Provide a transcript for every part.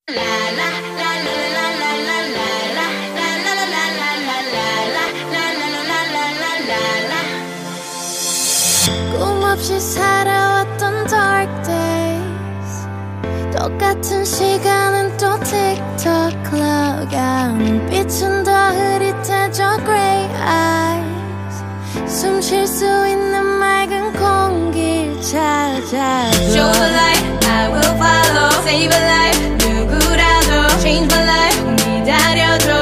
꿈없이 살아왔던 dark days 똑같은 시간은 또 틱톡 clock 빛은 더 흐릿해져 gray eyes 숨 쉴 수 있는 맑은 공기를 찾아 Show the light, I will follow Save a life, 누구라도 Change my life, 기다려줘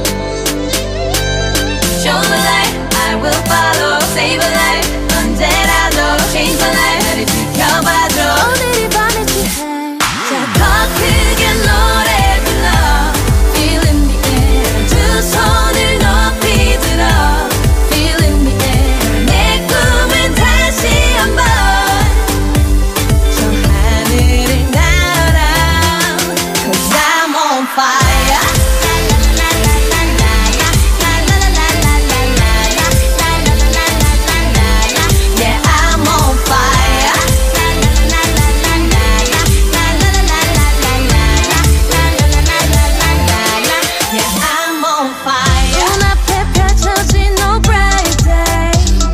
Show the light, I will follow Save a life, 언제라도 Change my life, 나를 지켜봐줘 오늘이 밤에 취해 자, 더 크게 노래 불러 Feel in the air 두 손을 높이 들어 Feel in the air 내 꿈은 다시 한번 저 하늘을 날아 Cause I'm on fire Yeah, I'm on fire Yeah, I'm on fire 눈앞에 펼쳐진 no bright day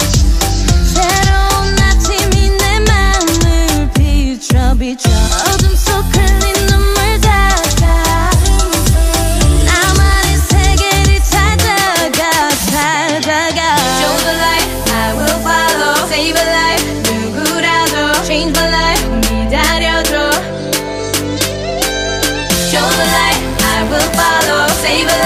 새로운 아침이 내 맘을 비춰 어둠 속 흘린 눈물 닦아 나만의 세계를 찾아가 Show the light, I will follow Save a life, 누구라도 Change my life, 기다려줘 Show the light, I will follow Save a